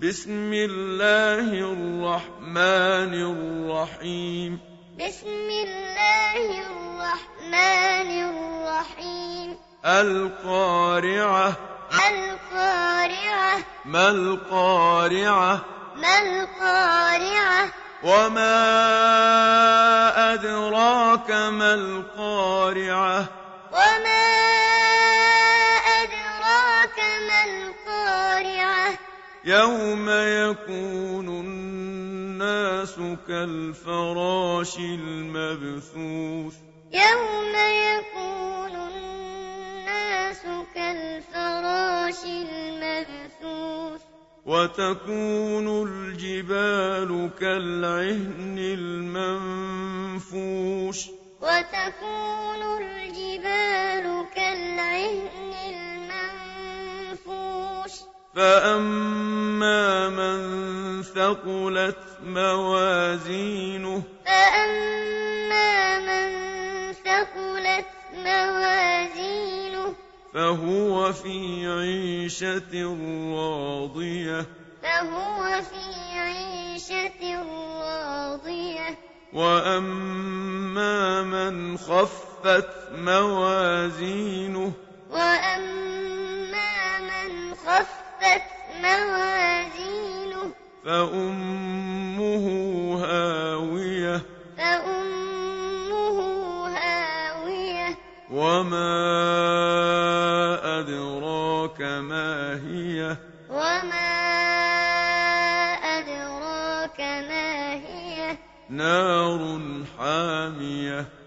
بسم الله الرحمن الرحيم. بسم الله الرحمن الرحيم. القارعة. القارعة. ما القارعة؟ ما القارعة؟ وما أدراك ما القارعة؟ وما أدراك ما القارعة؟ يوم يكون الناس كالفراش المبثوث. يوم يكون الناس كالفراش المبثوث. وتكون الجبال كالعهن المنفوش. وتكون الجبال كالعهن المنفوش. فأما من ثقلت موازينه. فأما من ثقلت موازينه. فهو في عيشة راضية. فهو في عيشة راضية. وأما من خفت موازينه. وأما من خفت موازينه. فأمه هاوية. فأمه هاوية. وما أدراك ما هي. وما أدراك ما هي. نار حامية.